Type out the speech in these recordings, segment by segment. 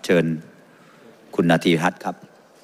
เชิญคุณนาทีพัฒน์ครับ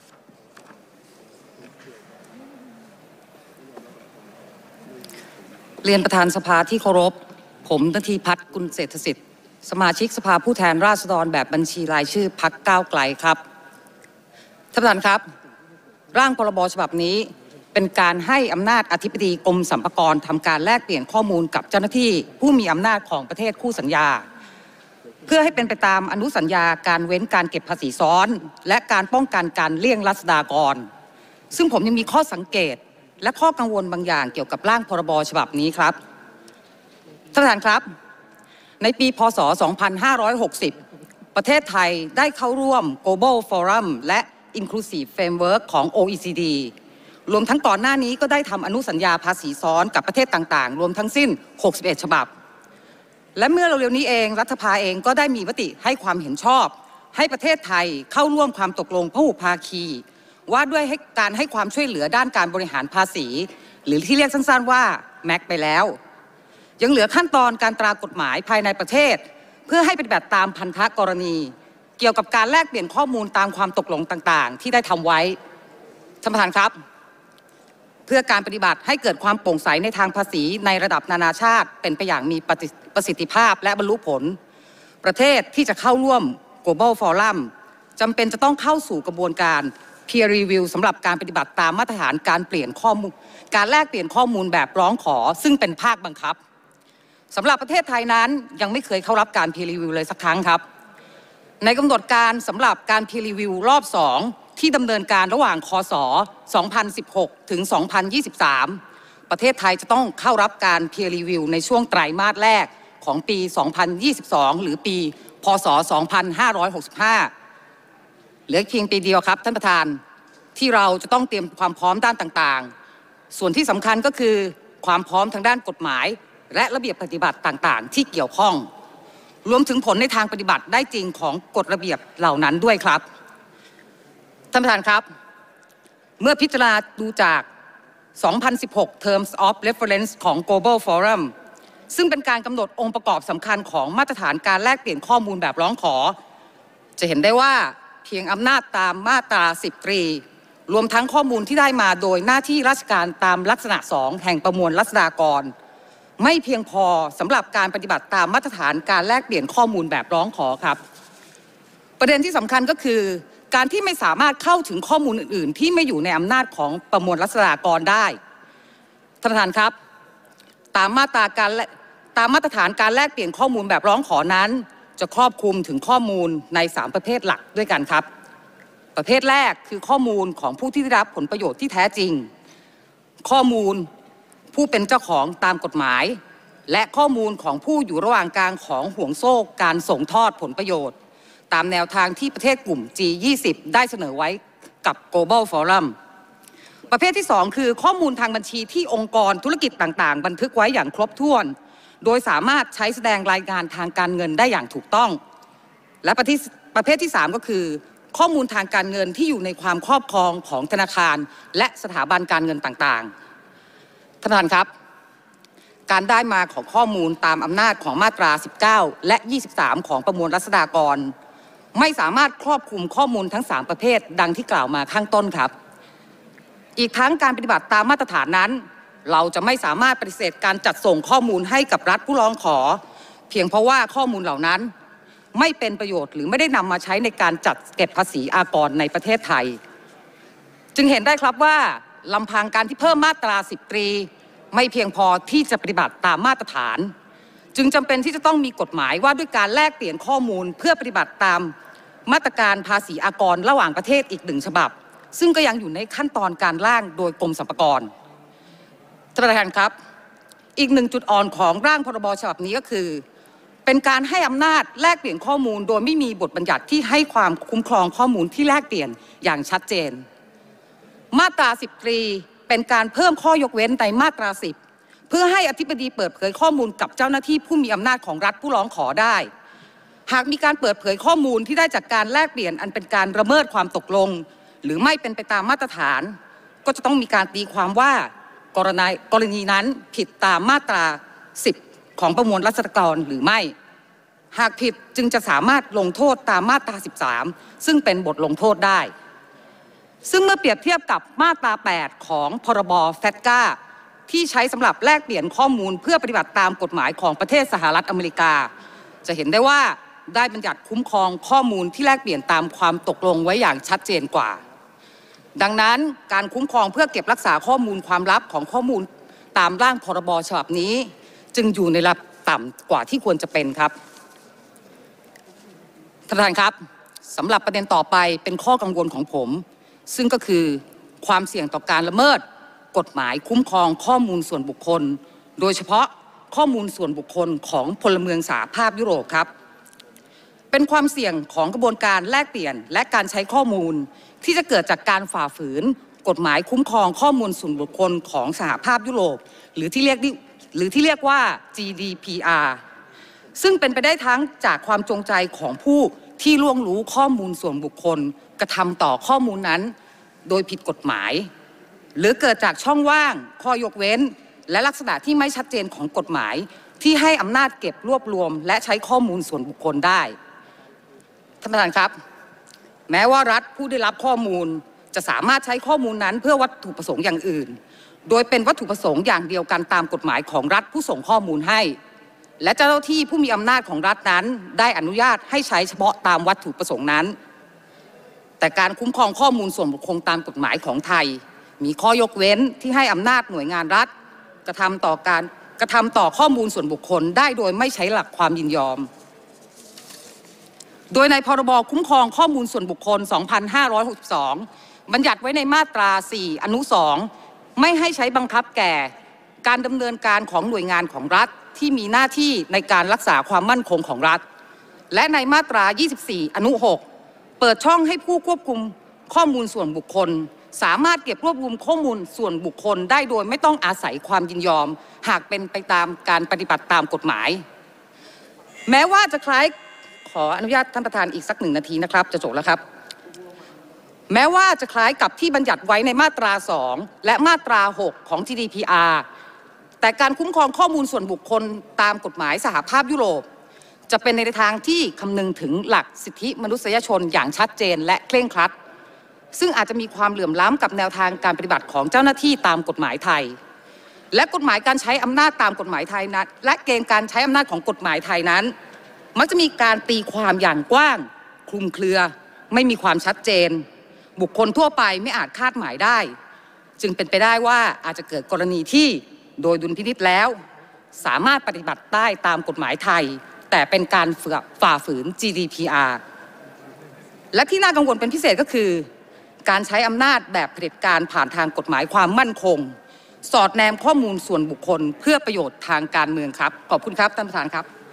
เรียนประธานสภาที่เคารพผมนาทีพัฒน์กุลเศรษฐสิทธิ์สมาชิกสภาผู้แทนราษฎรแบบบัญชีรายชื่อพรรคก้าวไกลครับท่านประธานครับร่างพรบฉบับนี้เป็นการให้อำนาจอธิบดีกรมสรรพากรทำการแลกเปลี่ยนข้อมูลกับเจ้าหน้าที่ผู้มีอำนาจของประเทศคู่สัญญาเพื่อให้เป็นไปตามอนุสัญญาการเว้นการเก็บภาษีซ้อนและการป้องกันการเลี่ยงรัษฎากรซึ่งผมยังมีข้อสังเกตและข้อกังวลบางอย่างเกี่ยวกับร่างพรบฉบับนี้ครับท่านประธานครับในปีพ.ศ. 2560ประเทศไทยได้เข้าร่วม Global Forum และ Inclusive Framework ของ OECD รวมทั้งก่อนหน้านี้ก็ได้ทำอนุสัญญาภาษีซ้อนกับประเทศต่างๆรวมทั้งสิ้น61ฉบับและเมื่อเร็วๆนี้เองรัฐสภาเองก็ได้มีมติให้ความเห็นชอบให้ประเทศไทยเข้าร่วมความตกลงพหุภาคีว่าด้วยการให้ความช่วยเหลือด้านการบริหารภาษีหรือที่เรียกสั้นๆว่าแม็กไปแล้วยังเหลือขั้นตอนการตรากฎหมายภายในประเทศเพื่อให้ปฏิบัติตามพันธกรณีเกี่ยวกับการแลกเปลี่ยนข้อมูลตามความตกลงต่างๆที่ได้ทำไว้ท่านประธานครับเพื่อการปฏิบัติให้เกิดความโปร่งใสในทางภาษีในระดับนานาชาติเป็นไปอย่างมีประสิทธิภาพและบรรลุผลประเทศที่จะเข้าร่วม Global Forum จำเป็นจะต้องเข้าสู่กระบวนการ Peer Review สำหรับการปฏิบัติตามมาตรฐานการเปลี่ยนข้อมูลการแลกเปลี่ยนข้อมูลแบบร้องขอซึ่งเป็นภาคบังคับสำหรับประเทศไทยนั้นยังไม่เคยเข้ารับการ Peer Review เลยสักครั้งครับในกำหนดการสำหรับการ Peer Review รอบ 2ที่ดำเนินการระหว่างคศ. 2016 ถึง 2023 ประเทศไทยจะต้องเข้ารับการ Peer Review ในช่วงไตรมาสแรกของปี 2022 หรือปี พ.ศ. 2565 เหลือเพียงปีเดียวครับท่านประธานที่เราจะต้องเตรียมความพร้อมด้านต่างๆส่วนที่สำคัญก็คือความพร้อมทางด้านกฎหมายและระเบียบปฏิบัติต่างๆที่เกี่ยวข้องรวมถึงผลในทางปฏิบัติได้จริงของกฎระเบียบเหล่านั้นด้วยครับท่านประธานครับเมื่อพิจารณาดูจาก 2016 Terms of Reference ของ Global Forum ซึ่งเป็นการกำหนดองค์ประกอบสำคัญของมาตรฐานการแลกเปลี่ยนข้อมูลแบบร้องขอจะเห็นได้ว่าเพียงอำนาจตามมาตรา 10 ตรีรวมทั้งข้อมูลที่ได้มาโดยหน้าที่ราชการตามลักษณะ 2 แห่งประมวลรัษฎากรไม่เพียงพอสำหรับการปฏิบัติตามมาตรฐานการแลกเปลี่ยนข้อมูลแบบร้องขอครับประเด็นที่สำคัญก็คือการที่ไม่สามารถเข้าถึงข้อมูลอื่นๆที่ไม่อยู่ในอำนาจของประมวลรัษฎากรได้ท่านประธานครับตามมาตรฐานการแลกเปลี่ยนข้อมูลแบบร้องขอนั้นจะครอบคลุมถึงข้อมูลใน3ประเภทหลักด้วยกันครับประเภทแรกคือข้อมูลของผู้ที่ได้รับผลประโยชน์ที่แท้จริงข้อมูลผู้เป็นเจ้าของตามกฎหมายและข้อมูลของผู้อยู่ระหว่างกลางของห่วงโซ่การส่งทอดผลประโยชน์ตามแนวทางที่ประเทศกลุ่ม G20 ได้เสนอไว้กับ Global Forum ประเภทที่2คือข้อมูลทางบัญชีที่องค์กรธุรกิจต่างๆบันทึกไว้อย่างครบถ้วนโดยสามารถใช้แสดงรายงานทางการเงินได้อย่างถูกต้องและประเภทที่3ก็คือข้อมูลทางการเงินที่อยู่ในความครอบครองของธนาคารและสถาบันการเงินต่างๆท่านประธานครับการได้มาของข้อมูลตามอำนาจของมาตรา 19 และ 23 ของประมวลรัษฎากรไม่สามารถครอบคลุมข้อมูลทั้ง3ประเภทดังที่กล่าวมาข้างต้นครับอีกทั้งการปฏิบัติตามมาตรฐานนั้นเราจะไม่สามารถปฏิเสธการจัดส่งข้อมูลให้กับรัฐผู้ร้องขอเพียงเพราะว่าข้อมูลเหล่านั้นไม่เป็นประโยชน์หรือไม่ได้นำมาใช้ในการจัดเก็บภาษีอากรในประเทศไทยจึงเห็นได้ครับว่าลำพังการที่เพิ่มมาตรา 10 ตรีไม่เพียงพอที่จะปฏิบัติตามมาตรฐานจึงจำเป็นที่จะต้องมีกฎหมายว่าด้วยการแลกเปลี่ยนข้อมูลเพื่อปฏิบัติตามมาตรการภาษีอากรระหว่างประเทศอีก1ฉบับซึ่งก็ยังอยู่ในขั้นตอนการร่างโดยกรมสรรพากรท่านประธานครับอีก1จุดอ่อนของร่างพรบฉบับนี้ก็คือเป็นการให้อำนาจแลกเปลี่ยนข้อมูลโดยไม่มีบทบัญญัติที่ให้ความคุ้มครองข้อมูลที่แลกเปลี่ยนอย่างชัดเจนมาตรา 10 ตรีเป็นการเพิ่มข้อยกเว้นในมาตรา 10เพื่อให้อธิบดีเปิดเผยข้อมูลกับเจ้าหน้าที่ผู้มีอำนาจของรัฐผู้ร้องขอได้หากมีการเปิดเผยข้อมูลที่ได้จากการแลกเปลี่ยนอันเป็นการละเมิดความตกลงหรือไม่เป็นไปตามมาตรฐานก็จะต้องมีการตีความว่ากรณีนั้นผิดตามมาตรา 10 ของประมวลรัษฎากรหรือไม่หากผิดจึงจะสามารถลงโทษตามมาตรา 13 ซึ่งเป็นบทลงโทษได้ ซึ่งเมื่อเปรียบเทียบกับมาตรา 8 ของพรบแฟตกาที่ใช้สำหรับแลกเปลี่ยนข้อมูลเพื่อปฏิบัติตามกฎหมายของประเทศสหรัฐอเมริกาจะเห็นได้ว่าได้บัญญัติคุ้มครองข้อมูลที่แลกเปลี่ยนตามความตกลงไว้อย่างชัดเจนกว่าดังนั้นการคุ้มครองเพื่อเก็บรักษาข้อมูลความลับของข้อมูลตามร่างพรบฉบับนี้จึงอยู่ในระดับต่ำกว่าที่ควรจะเป็นครับท่านประธานครับสำหรับประเด็นต่อไปเป็นข้อกังวลของผมซึ่งก็คือความเสี่ยงต่อการละเมิดกฎหมายคุ้มครองข้อมูลส่วนบุคคลโดยเฉพาะข้อมูลส่วนบุคคลของพลเมืองสหภาพยุโรปครับเป็นความเสี่ยงของกระบวนการแลกเปลี่ยนและการใช้ข้อมูลที่จะเกิดจากการฝ่าฝืนกฎหมายคุ้มครองข้อมูลส่วนบุคคลของสหภาพยุโรปหรือที่เรียกว่า GDPR ซึ่งเป็นไปได้ทั้งจากความจงใจของผู้ที่ล่วงรู้ข้อมูลส่วนบุคคลกระทำต่อข้อมูลนั้นโดยผิดกฎหมายหรือเกิดจากช่องว่างข้อยกเว้นและลักษณะที่ไม่ชัดเจนของกฎหมายที่ให้อำนาจเก็บรวบรวมและใช้ข้อมูลส่วนบุคคลได้ท่านประธานครับแม้ว่ารัฐผู้ได้รับข้อมูลจะสามารถใช้ข้อมูลนั้นเพื่อวัตถุประสงค์อย่างอื่นโดยเป็นวัตถุประสงค์อย่างเดียวกันตามกฎหมายของรัฐผู้ส่งข้อมูลให้และเจ้าหน้าที่ผู้มีอำนาจของรัฐนั้นได้อนุญาตให้ใช้เฉพาะตามวัตถุประสงค์นั้นแต่การคุ้มครองข้อมูลส่วนบุคคลตามกฎหมายของไทยมีข้อยกเว้นที่ให้อำนาจหน่วยงานรัฐกระทำต่อข้อมูลส่วนบุคคลได้โดยไม่ใช้หลักความยินยอมโดยในพรบคุ้มครองข้อมูลส่วนบุคคล 2562 บัญญัติไว้ในมาตรา 4 อนุ 2 ไม่ให้ใช้บังคับแก่การดำเนินการของหน่วยงานของรัฐที่มีหน้าที่ในการรักษาความมั่นคงของรัฐและในมาตรา 24 อนุ 6 เปิดช่องให้ผู้ควบคุมข้อมูลส่วนบุคคลสามารถเก็บรวบรวมข้อมูลส่วนบุคคลได้โดยไม่ต้องอาศัยความยินยอมหากเป็นไปตามการปฏิบัติตามกฎหมายแม้ว่าจะคล้ายขออนุญาตท่านประธานอีกสัก1 นาทีนะครับจะจบแล้วครับแม้ว่าจะคล้ายกับที่บัญญัติไว้ในมาตรา 2 และมาตรา 6 ของ GDPR แต่การคุ้มครองข้อมูลส่วนบุคคลตามกฎหมายสหภาพยุโรปจะเป็นในทางที่คำนึงถึงหลักสิทธิมนุษยชนอย่างชัดเจนและเคร่งครัดซึ่งอาจจะมีความเหลื่อมล้ำกับแนวทางการปฏิบัติของเจ้าหน้าที่ตามกฎหมายไทยและกฎหมายการใช้อำนาจตามกฎหมายไทยนั้นและเกณฑ์การใช้อำนาจของกฎหมายไทยนั้นมักจะมีการตีความอย่างกว้างคลุมเครือไม่มีความชัดเจนบุคคลทั่วไปไม่อาจคาดหมายได้จึงเป็นไปได้ว่าอาจจะเกิดกรณีที่โดยดุลพินิจแล้วสามารถปฏิบัติได้ตามกฎหมายไทยแต่เป็นการฝ่าฝืน GDPR และที่น่ากังวลเป็นพิเศษก็คือการใช้อำนาจแบบเผด็จการผ่านทางกฎหมายความมั่นคงสอดแนมข้อมูลส่วนบุคคลเพื่อประโยชน์ทางการเมืองครับขอบคุณครับท่านประธานครับ